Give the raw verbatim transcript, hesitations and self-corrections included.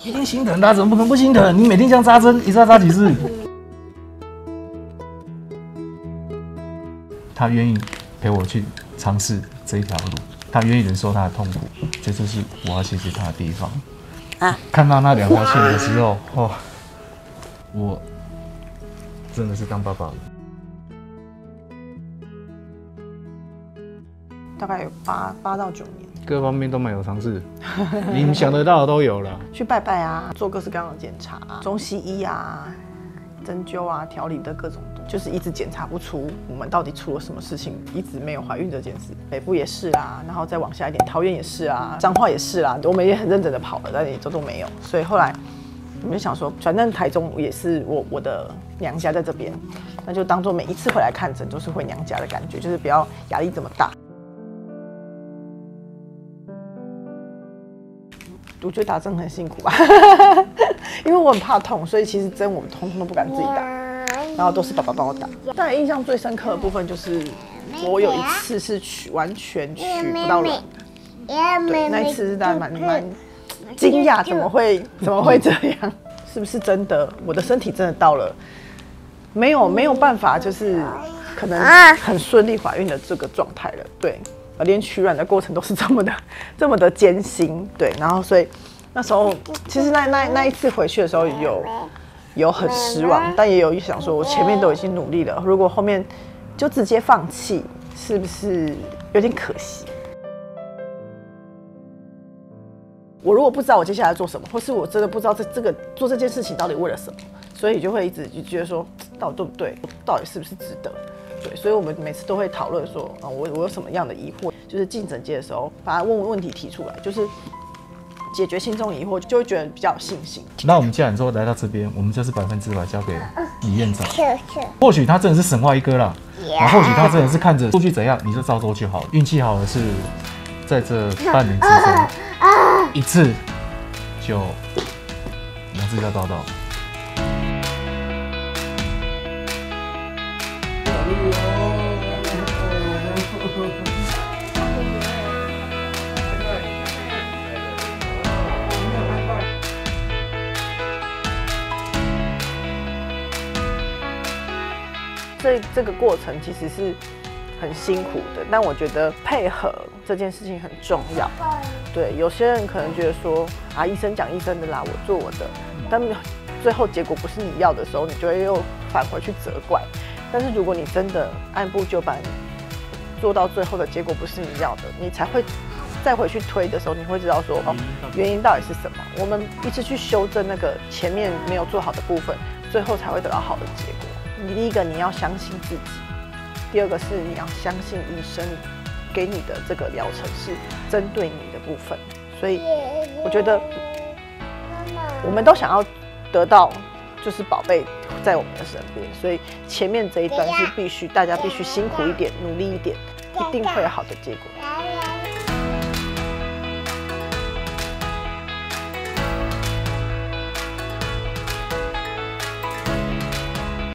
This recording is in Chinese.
一定心疼他，怎么可能不心疼？你每天这样扎针，一扎扎几次？他愿意陪我去尝试这一条路，他愿意忍受他的痛苦，这就是我要谢谢他的地方。啊！看到那两条线的时候，哦，我真的是当爸爸了。 大概有八八到九年， 各方面都蛮有尝试，你们想得到的都有了。 去拜拜啊，做各式各样的检查、啊，中西医啊。针灸啊，调理的各种，就是一直检查不出我们到底出了什么事情，一直没有怀孕这件事。北部也是啊，然后再往下一点，桃园也是啊，彰化也是啊，我们也很认真的跑了，但也都都没有。所以后来我们就想说，反正台中也是我我的娘家在这边，那就当做每一次回来看诊都是回娘家的感觉，就是不要压力这么大。我觉得打针很辛苦吧，因为我很怕痛，所以其实针我们通通都不敢自己打，然后都是爸爸帮我打。但印象最深刻的部分就是，我有一次是取完全取不到卵的，对，那一次是大家蛮蛮惊讶，怎么会怎么会这样？是不是真的？我的身体真的到了没有没有办法，就是可能很顺利怀孕的这个状态了，对。连取卵的过程都是这么的、这么的艰辛，对，然后所以那时候其实那那那一次回去的时候有有很失望，但也有想说，我前面都已经努力了，如果后面就直接放弃，是不是有点可惜？我如果不知道我接下来做什么，或是我真的不知道这这个做这件事情到底为了什么，所以就会一直就觉得说，到底对不对？到底是不是值得？对，所以我们每次都会讨论说，啊，我我有什么样的疑惑，就是进诊间的时候，把问问题提出来，就是解决心中疑惑，就会觉得比较有信心。 那我们既然说来到这边，我们就是百分之百交给李院长。或许他真的是神话一哥啦，啊，或许他真的是看着数据怎样，你就照做就好。运气好的是，在这半年之中，一次就两次要照到。 这这个过程其实是很辛苦的，但我觉得配合这件事情很重要。对，有些人可能觉得说啊，医生讲医生的啦，我做我的，但最后结果不是你要的时候，你就会又返回去责怪。但是如果你真的按部就班做到最后的结果不是你要的，你才会再回去推的时候，你会知道说哦，原因到底是什么。我们一直去修正那个前面没有做好的部分，最后才会得到好的结果。你第一个你要相信自己，第二个是你要相信医生给你的这个疗程是针对你的部分。所以我觉得我们都想要得到就是宝贝在我们的身边，所以前面这一段是必须大家必须辛苦一点，努力一点，一定会有好的结果。